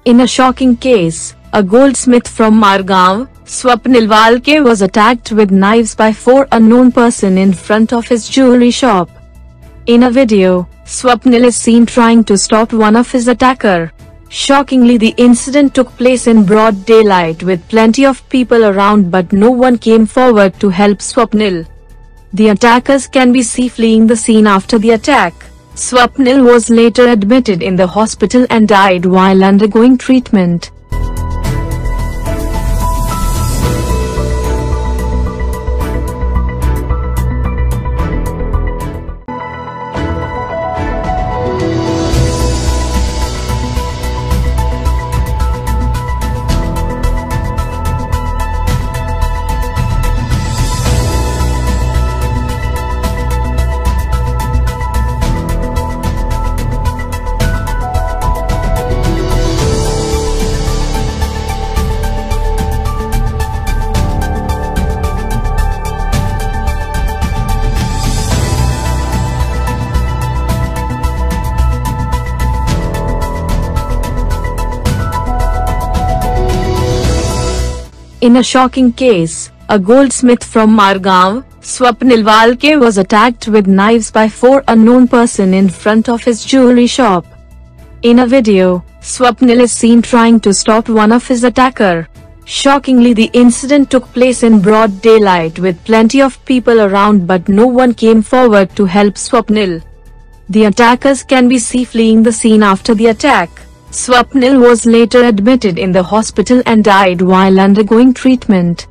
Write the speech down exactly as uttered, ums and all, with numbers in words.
In a shocking case, a goldsmith from Margaon, Swapnil Walke was attacked with knives by four unknown persons in front of his jewelry shop. In a video, Swapnil is seen trying to stop one of his attacker. Shockingly, the incident took place in broad daylight with plenty of people around, but no one came forward to help Swapnil. The attackers can be seen fleeing the scene after the attack. Swapnil was later admitted in the hospital and died while undergoing treatment. In a shocking case, a goldsmith from Margaon, Swapnil Walke was attacked with knives by four unknown persons in front of his jewelry shop. In a video, Swapnil is seen trying to stop one of his attacker. Shockingly, the incident took place in broad daylight with plenty of people around, but no one came forward to help Swapnil. The attackers can be seen fleeing the scene after the attack. Swapnil was later admitted in the hospital and died while undergoing treatment.